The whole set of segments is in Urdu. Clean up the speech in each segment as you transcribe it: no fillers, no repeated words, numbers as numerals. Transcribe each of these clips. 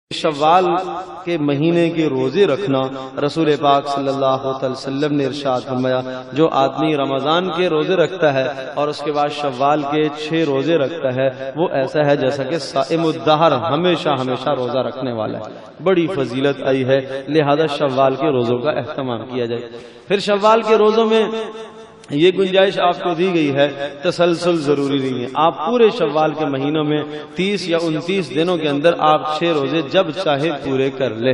شوال کے مہینے کے روزے رکھنا رسول پاک صلی اللہ علیہ وسلم نے ارشاد فرمایا جو آدمی رمضان کے روزے رکھتا ہے اور اس کے بعد شوال کے 6 روزے رکھتا ہے وہ ایسا ہے جیسا کہ صائم الدہر ہمیشہ روزہ رکھنے والا ہے۔ بڑی فضیلت آئی ہے، لہذا شوال کے روزوں کا اہتمام کیا جائے۔ پھر شوال کے روزوں میں یہ گنجائش آپ کو دی گئی ہے، تسلسل ضروری نہیں ہے۔ آپ پورے شوال کے مہینوں میں 30 یا 29 دنوں کے اندر آپ 6 روزے جب چاہے پورے کر لے،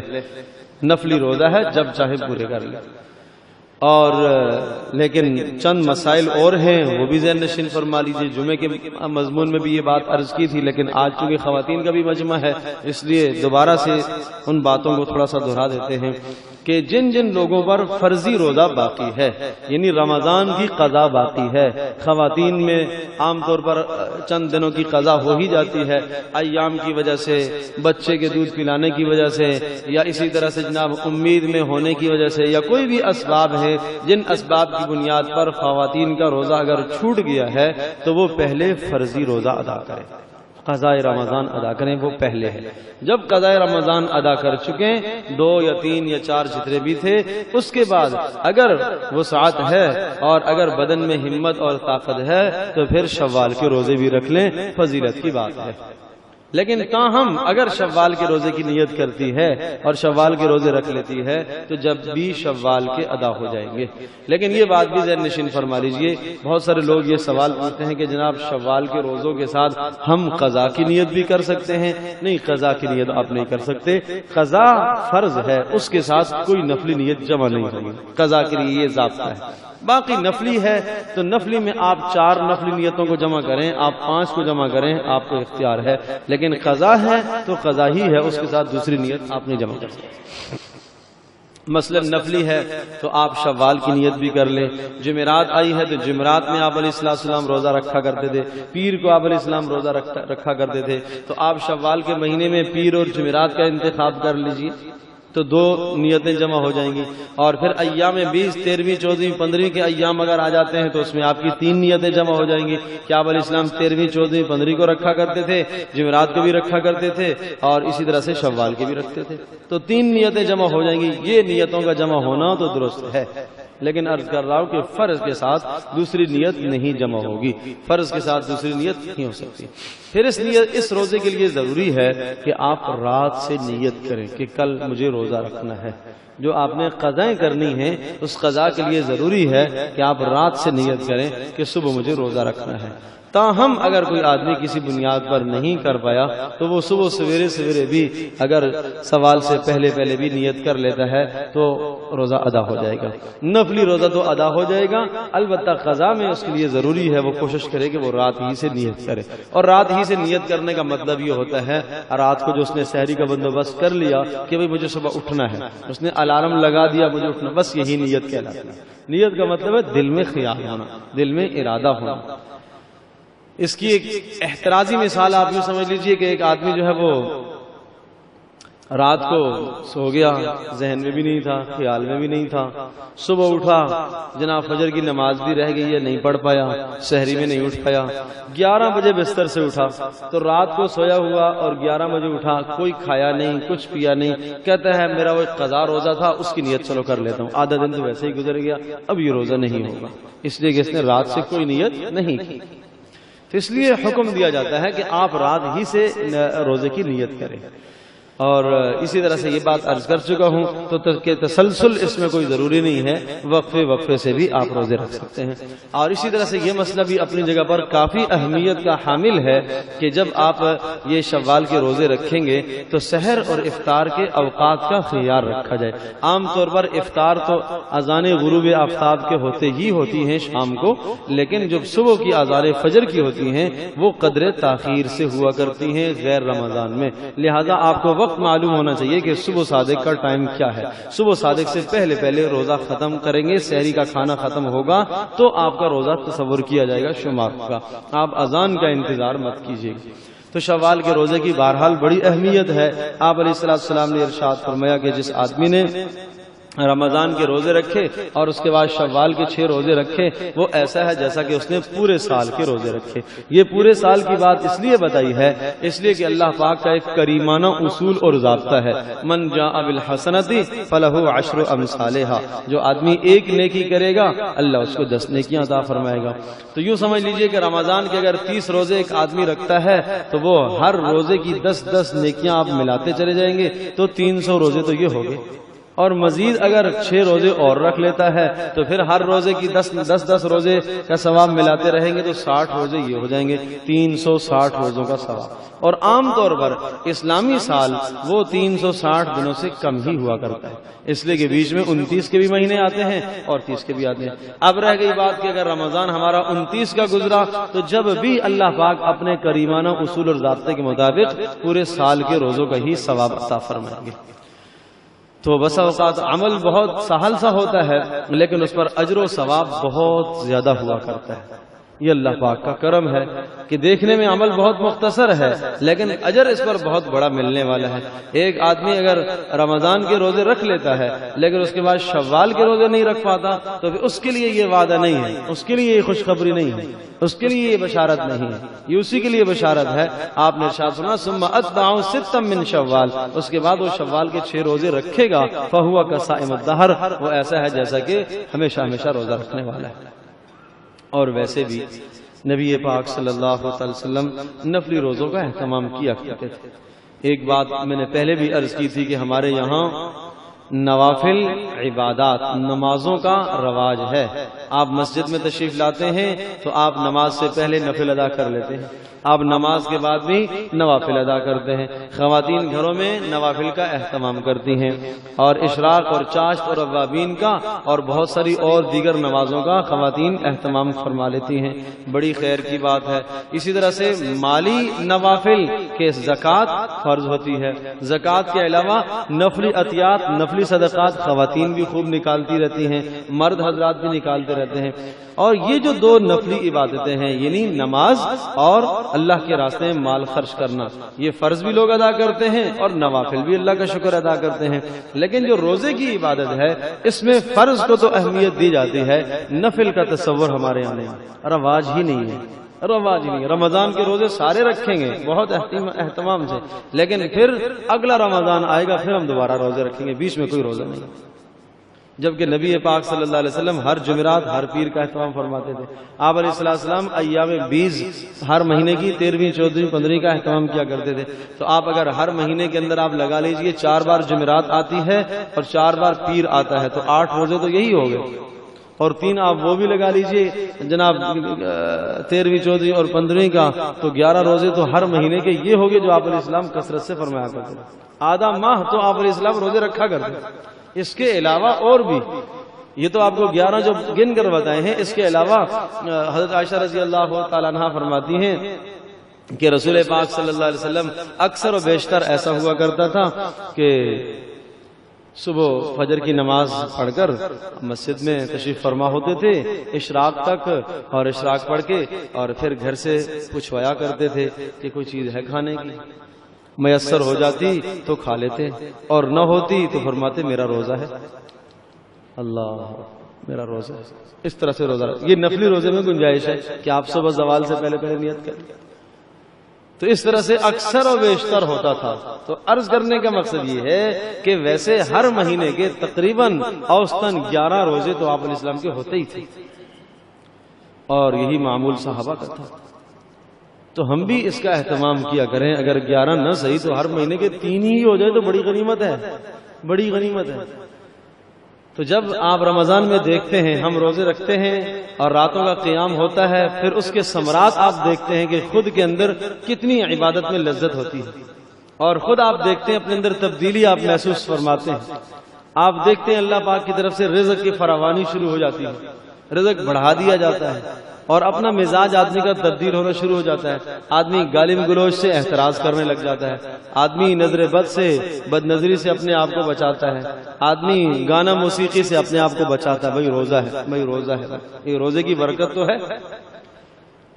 نفلی روزہ ہے جب چاہے پورے کر لے۔ اور لیکن چند مسائل اور ہیں وہ بھی ذہن نشین فرما لیجیے۔ جمعے کے مضمون میں بھی یہ بات عرض کی تھی، لیکن آج چونکہ خواتین کا بھی مجمع ہے اس لیے دوبارہ سے ان باتوں کو تھوڑا سا دہرا دیتے ہیں کہ جن جن لوگوں پر فرضی روزہ باقی ہے، یعنی رمضان کی قضا باقی ہے، خواتین میں عام طور پر چند دنوں کی قضا ہو ہی جاتی ہے، ایام کی وجہ سے، بچے کے دودھ پلانے کی وجہ سے، یا اسی طرح سے جناب امید میں ہونے کی وجہ سے، یا کوئی بھی اسباب ہے جن اسباب کی بنیاد پر خواتین کا روزہ اگر چھوٹ گیا ہے تو وہ پہلے فرضی روزہ ادا کریں، قضاء رمضان ادا کریں، وہ پہلے ہے۔ جب قضاء رمضان ادا کر چکیں 2 یا 3 یا 4 جتنے بھی تھے، اس کے بعد اگر وسعت ہے اور اگر بدن میں ہمت اور طاقت ہے تو پھر شوال کے روزے بھی رکھ لیں، فضیلت کی بات ہے۔ لیکن تاہم اگر شوال کے روزے کی نیت کرتی ہے اور شوال کے روزے رکھ لیتی ہے تو جب بھی شوال کے ادا ہو جائیں گے۔ لیکن یہ بات بھی ذہن نشین فرما لیجئے، بہت سارے لوگ یہ سوال پوچھتے ہیں کہ جناب شوال کے روزوں کے ساتھ ہم قضا کی نیت بھی کر سکتے ہیں؟ نہیں، قضا کی نیت آپ نہیں کر سکتے۔ قضا فرض ہے، اس کے ساتھ کوئی نفلی نیت جمع نہیں ہوگی، قضا کے لیے یہ ضابطہ ہے۔ باقی نفلی ہے تو نفلی میں آپ 4 نفلی نیتوں کو جمع کریں، آپ 5 کو جمع کریں، آپ کو اختیار ہے۔ لیکن قضا ہے تو قضا ہی ہے، اس کے ساتھ دوسری نیت آپ نہیں جمع کر سکتے۔ مثلا نفلی ہے تو آپ شوال کی نیت بھی کر لیں۔ جمعرات آئی ہے تو جمعرات میں آپ علیہ السلام روزہ رکھا کرتے تھے، پیر کو آپ علیہ السلام روزہ رکھا کرتے تھے، تو آپ شوال کے مہینے میں پیر اور جمعرات کا انتخاب کر لیجئے تو 2 نیتیں جمع ہو جائیں گی۔ اور پھر ایام 20، 13، 14، 15 کے ایام اگر آ جاتے ہیں تو اس میں آپ کی 3 نیتیں جمع ہو جائیں گی کہ آپ علیہ السلام 13، 14، 15 کو رکھا کرتے تھے، جمعرات کو بھی رکھا کرتے تھے اور اسی طرح سے شوال کے بھی رکھتے تھے، تو 3 نیتیں جمع ہو جائیں گی۔ یہ نیتوں کا جمع ہونا تو درست ہے، لیکن عرض کر رہا ہوں کہ فرض کے ساتھ دوسری نیت نہیں جمع ہوگی، فرض کے ساتھ دوسری نیت نہیں ہو سکتی۔ پھر اس روزے کے لیے ضروری ہے کہ آپ رات سے نیت کریں کہ کل مجھے روزہ رکھنا ہے۔ جو آپ نے قضائیں کرنی ہیں اس قضا کے لیے ضروری ہے کہ آپ رات سے نیت کریں کہ صبح مجھے روزہ رکھنا ہے۔ تاہم اگر کوئی آدمی کسی بنیاد پر نہیں کر پایا تو وہ صبح سویرے بھی اگر سوال سے پہلے بھی نیت کر لیتا ہے تو روزہ ادا ہو جائے گا۔ نفلی روزہ تو ادا ہو جائے گا، البتہ قضا میں اس کے لیے ضروری ہے وہ کوشش کرے کہ وہ رات ہی سے نیت کرے۔ اور رات ہی سے نیت کرنے کا مطلب یہ ہوتا ہے رات کو جو اس نے سحری کا بندوبست کر لیا کہ بھئی مجھے صبح اٹھنا ہے، اس نے الارم لگا دیا مجھے اٹھنا، بس یہی نیت کہلاتی ہے۔ نیت کا مطلب ہے دل میں خیال ہونا، دل میں ارادہ ہونا۔ اس کی ایک احترازی مثال آپ یوں سمجھ لیجئے کہ ایک آدمی جو ہے وہ رات کو سو گیا، ذہن میں بھی نہیں تھا، خیال میں بھی نہیں تھا، صبح اٹھا، جناب فجر کی نماز بھی رہ گئی ہے، نہیں پڑھ پایا، سحری میں نہیں اٹھ پایا، 11 بجے بستر سے اٹھا تو رات کو سویا ہوا اور 11 بجے اٹھا، کوئی کھایا نہیں، کچھ پیا نہیں، کہتا ہے میرا وہ قضا روزہ تھا اس کی نیت چلو کر لیتا ہوں، آدھا دن تو ویسے ہی گزر گیا، اب یہ روزہ نہیں ہوگا، اس لیے کہ اس نے رات سے کوئی نیت نہیں کی۔ تو اس لیے حکم دیا جاتا ہے کہ آپ رات ہی سے روزے کی نیت کریں۔ اور اسی طرح سے یہ بات عرض کر چکا ہوں تو کہ تسلسل اس میں کوئی ضروری نہیں ہے، وقفے سے بھی آپ روزے رکھ سکتے ہیں۔ اور اسی طرح سے یہ مسئلہ بھی اپنی جگہ پر کافی اہمیت کا حامل ہے کہ جب آپ یہ شوال کے روزے رکھیں گے تو سحر اور افطار کے اوقات کا خیال رکھا جائے۔ عام طور پر افطار تو اذان غروب آفتاب کے ہوتے ہی ہوتی ہیں شام کو، لیکن جب صبح کی اذان فجر کی ہوتی ہیں وہ قدر تاخیر سے ہوا کرتی ہیں غیر رمضان میں، لہذا آپ کو وقت معلوم ہونا چاہیے کہ صبح صادق کا ٹائم کیا ہے۔ صبح صادق سے پہلے روزہ ختم کریں گے، سحری کا کھانا ختم ہوگا تو آپ کا روزہ تصور کیا جائے گا، شمار ہوگا، آپ اذان کا انتظار مت کیجیے۔ تو شوال کے روزے کی بہرحال بڑی اہمیت ہے۔ آپ علیہ السلام نے ارشاد فرمایا کہ جس آدمی نے رمضان کے روزے رکھے اور اس کے بعد شوال کے 6 روزے رکھے، وہ ایسا ہے جیسا کہ اس نے پورے سال کے روزے رکھے۔ یہ پورے سال کی بات اس لیے بتائی ہے اس لیے کہ اللہ پاک کا ایک کریمانہ اصول اور ضابطہ ہے، من جاء بالحسنۃ فلہ عشر امثالھا، جو آدمی ایک نیکی کرے گا اللہ اس کو 10 نیکیاں عطا فرمائے گا۔ تو یوں سمجھ لیجئے کہ رمضان کے اگر 30 روزے ایک آدمی رکھتا ہے تو وہ ہر روزے کی 10 نیکیاں آپ ملاتے چلے جائیں گے تو 300 روزے تو یہ ہو گئے، اور مزید اگر 6 روزے اور رکھ لیتا ہے تو پھر ہر روزے کی 10 روزے کا ثواب ملاتے رہیں گے تو 60 روزے یہ ہو جائیں گے، 360 روزوں کا ثواب۔ اور عام طور پر اسلامی سال وہ 360 دنوں سے کم ہی ہوا کرتا ہے، اس لیے کہ بیچ میں 29 کے بھی مہینے آتے ہیں اور 30 کے بھی آتے ہیں۔ اب رہ گئی بات کہ اگر رمضان ہمارا 29 کا گزرا تو جب بھی اللہ پاک اپنے کریمانہ اصول اور ضابطے کے مطابق پورے سال کے روزوں کا ہی ثواب عطا فرمائیں گے۔ تو بسا اوقات عمل بہت سہل سا ہوتا ہے لیکن اس پر اجر و ثواب بہت زیادہ ہوا کرتا ہے۔ یہ اللہ پاک کا کرم ہے کہ دیکھنے میں عمل بہت مختصر ہے لیکن اجر اس پر بہت بڑا ملنے والا ہے۔ ایک آدمی اگر رمضان کے روزے رکھ لیتا ہے لیکن اس کے بعد شوال کے روزے نہیں رکھ پاتا تو پھر اس کے لیے یہ وعدہ نہیں ہے، اس کے لیے یہ خوشخبری نہیں ہے، اس کے لیے یہ بشارت نہیں ہے، یہ اسی کے لیے بشارت ہے۔ آپ نے ارشاد سنا ثم اتبعوا ستا من شوال، اس کے بعد وہ شوال کے 6 روزے رکھے گا فہو کصائم الدہر، وہ ایسا ہے جیسا کہ ہمیشہ ہمیشہ روزہ رکھنے والا ہے۔ اور ویسے بھی نبی پاک صلی اللہ علیہ وسلم نفلی روزوں کا اہتمام کیا کرتے تھے۔ ایک بات میں نے پہلے بھی عرض کی تھی کہ ہمارے یہاں نوافل عبادات نمازوں کا رواج ہے۔ آپ مسجد میں تشریف لاتے ہیں تو آپ نماز سے پہلے نفل ادا کر لیتے ہیں، آپ نماز کے بعد بھی نوافل ادا کرتے ہیں۔ خواتین گھروں میں نوافل کا اہتمام کرتی ہیں اور اشراق اور چاشت اور اوابین کا اور بہت ساری اور دیگر نمازوں کا خواتین اہتمام فرما لیتی ہیں، بڑی خیر کی بات ہے۔ اسی طرح سے مالی نوافل کے زکوٰۃ فرض ہوتی ہے، زکوٰۃ کے علاوہ نفلی عطیات نفلی صدقات خواتین بھی خوب نکالتی رہتی ہیں، مرد حضرات بھی نکالتے رہتے ہیں۔ اور یہ جو 2 نفلی عبادتیں ہیں یعنی نماز اور اللہ کے راستے میں مال خرچ کرنا، یہ فرض بھی لوگ ادا کرتے ہیں اور نوافل بھی اللہ کا شکر ادا کرتے ہیں، لیکن جو روزے کی عبادت ہے اس میں فرض کو تو اہمیت دی جاتی ہے، نفل کا تصور ہمارے یہاں رواج ہی نہیں ہے، رواج ہی نہیں۔ رمضان کے روزے سارے رکھیں گے بہت اہتمام سے، لیکن پھر اگلا رمضان آئے گا پھر ہم دوبارہ روزے رکھیں گے، بیچ میں کوئی روزہ نہیں۔ جبکہ نبی پاک صلی اللہ علیہ وسلم ہر جمعرات ہر پیر کا اہتمام فرماتے تھے۔ آپ علیہ السلام ایام 20 ہر مہینے کی 13ویں 14ویں 15ویں کا اہتمام کیا کرتے تھے۔ تو آپ اگر ہر مہینے کے اندر آپ لگا لیجئے 4 بار جمعرات آتی ہے اور 4 بار پیر آتا ہے تو 8 روزے تو یہی ہو گئے، اور 3 آپ وہ بھی لگا لیجئے جناب 13ویں 14ویں اور 15ویں کا تو 11 روزے تو ہر مہینے کے یہ ہو گئے جو آپ علیہ السلام کثرت سے فرمایا کرتے تھے۔ آدھا ماہ تو آپ علیہ السلام روزے رکھا کرتے تھے۔ اس کے علاوہ اور بھی، یہ تو آپ کو 11 جو گن کر بتائے ہیں، اس کے علاوہ حضرت عائشہ رضی اللہ تعالیٰ عنہا فرماتی ہیں کہ رسول پاک صلی اللہ علیہ وسلم اکثر و بیشتر ایسا ہوا کرتا تھا کہ صبح فجر کی نماز پڑھ کر مسجد میں تشریف فرما ہوتے تھے اشراق تک، اور اشراق پڑھ کے اور پھر گھر سے پوچھوایا کرتے تھے کہ کوئی چیز ہے کھانے کی، میسر ہو جاتی تو کھا لیتے اور نہ ہوتی تو فرماتے میرا روزہ ہے، اللہ میرا روزہ ہے۔ اس طرح سے روزہ یہ نفلی روزے میں گنجائش ہے کہ آپ صبح زوال سے پہلے نیت کریں، تو اس طرح سے اکثر و بیشتر ہوتا تھا۔ تو عرض کرنے کا مقصد یہ ہے کہ ویسے ہر مہینے کے تقریباً اوسطاً 11 روزے تو آپ علیہ السلام کے ہوتے ہی تھے، اور یہی معمول صحابہ کا تھا۔ تو ہم بھی اس کا اہتمام کیا کریں، اگر 11 نہ صحیح تو ہر مہینے کے 3 ہی ہو جائے تو بڑی غنیمت ہے، بڑی غنیمت ہے۔ تو جب آپ رمضان میں دیکھتے ہیں ہم روزے رکھتے ہیں اور راتوں کا قیام ہوتا ہے، پھر اس کے ثمرات آپ دیکھتے ہیں کہ خود کے اندر کتنی عبادت میں لذت ہوتی ہے، اور خود آپ دیکھتے ہیں اپنے اندر تبدیلی آپ محسوس فرماتے ہیں۔ آپ دیکھتے ہیں اللہ پاک کی طرف سے رزق کی فراوانی شروع ہو جاتی ہے، رزق بڑھا دیا جاتا ہے، اور اپنا مزاج آدمی کا تبدیل ہونا شروع ہو جاتا ہے۔ آدمی گالم گلوچ سے احتراز کرنے لگ جاتا ہے، آدمی نظر بد سے بد نظری سے اپنے آپ کو بچاتا ہے، آدمی گانا موسیقی سے اپنے آپ کو بچاتا ہے۔ بھائی روزہ ہے، بھائی روزہ ہے، یہ روزے کی برکت تو ہے۔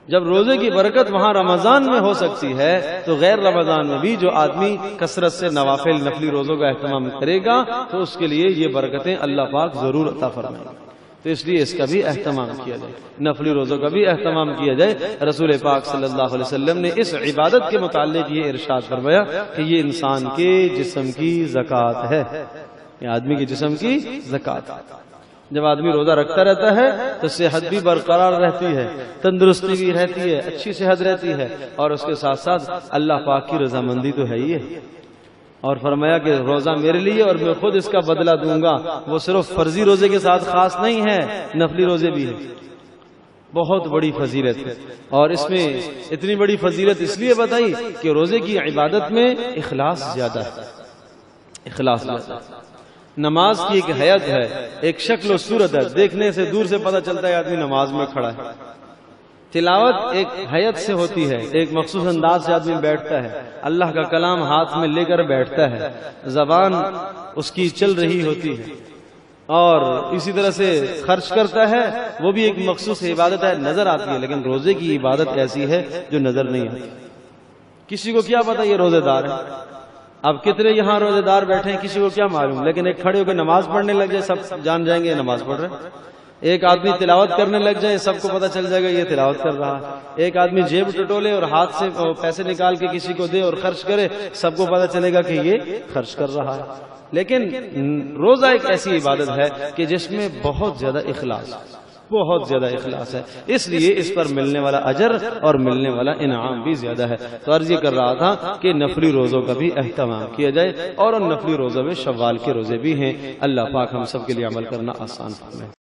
جب روزے کی برکت وہاں رمضان میں ہو سکتی ہے تو غیر رمضان میں بھی جو آدمی کثرت سے نوافل نفلی روزوں کا اہتمام کرے گا تو اس کے لیے یہ برکتیں اللہ پاک ضرور عطا فرمائیں گے. تو اس لیے اس کا بھی اہتمام کیا جائے، نفلی روزوں کا بھی اہتمام کیا جائے. رسول پاک صلی اللہ علیہ وسلم نے اس عبادت کے متعلق یہ ارشاد فرمایا کہ یہ انسان کے جسم کی زکوٰۃ ہے، یہ آدمی کے جسم کی زکوٰۃ. جب آدمی روزہ رکھتا رہتا ہے تو صحت بھی برقرار رہتی ہے، تندرستی بھی رہتی ہے، اچھی صحت رہتی ہے، اور اس کے ساتھ ساتھ اللہ پاک کی رضامندی تو ہے ہی ہے. اور فرمایا کہ روزہ میرے لیے اور میں خود اس کا بدلہ دوں گا. وہ صرف فرضی روزے کے ساتھ خاص نہیں ہے، نفلی روزے بھی ہیں. بہت بڑی فضیلت ہے، اور اس میں اتنی بڑی فضیلت اس لیے بتائی کہ روزے کی عبادت میں اخلاص زیادہ ہے. اخلاص زیادہ ہے. نماز کی ایک حیت ہے، ایک شکل و صورت ہے، دیکھنے سے دور سے پتہ چلتا ہے آدمی نماز میں کھڑا ہے. تلاوت ایک حیت سے ہوتی ہے، ایک مخصوص انداز سے آدمی بیٹھتا ہے، اللہ کا کلام ہاتھ میں لے کر بیٹھتا ہے، زبان اس کی چل رہی ہوتی ہے، اور اسی طرح سے خرچ کرتا ہے. وہ بھی ایک مخصوص عبادت ہے، نظر آتی ہے. لیکن روزے کی عبادت ایسی ہے جو نظر نہیں آتی. کسی کو کیا پتا یہ روزے دار ہے؟ اب کتنے یہاں روزے دار بیٹھے ہیں کسی کو کیا معلوم، لیکن ایک کھڑے ہو کے نماز پڑھنے لگ جائے سب جان جائیں گے یہ نماز پڑھ رہے ہیں. ایک آدمی تلاوت کرنے لگ جائے سب کو پتہ چل جائے گا یہ تلاوت کر رہا ہے. ایک آدمی جیب ٹٹولے اور ہاتھ سے پیسے نکال کے کسی کو دے اور خرچ کرے، سب کو پتہ چلے گا کہ یہ خرچ کر رہا ہے. لیکن روزہ ایک ایسی عبادت ہے کہ جس میں بہت زیادہ اخلاص ہے، اس لیے اس پر ملنے والا اجر اور ملنے والا انعام بھی زیادہ ہے. تو عرض یہ کر رہا تھا کہ نفلی روزوں کا بھی اہتمام کیا جائے، اور ان نفلی روزوں میں شوال کے روزے بھی ہیں. اللہ پاک ہم سب کے لیے عمل کرنا آسان فرمائے.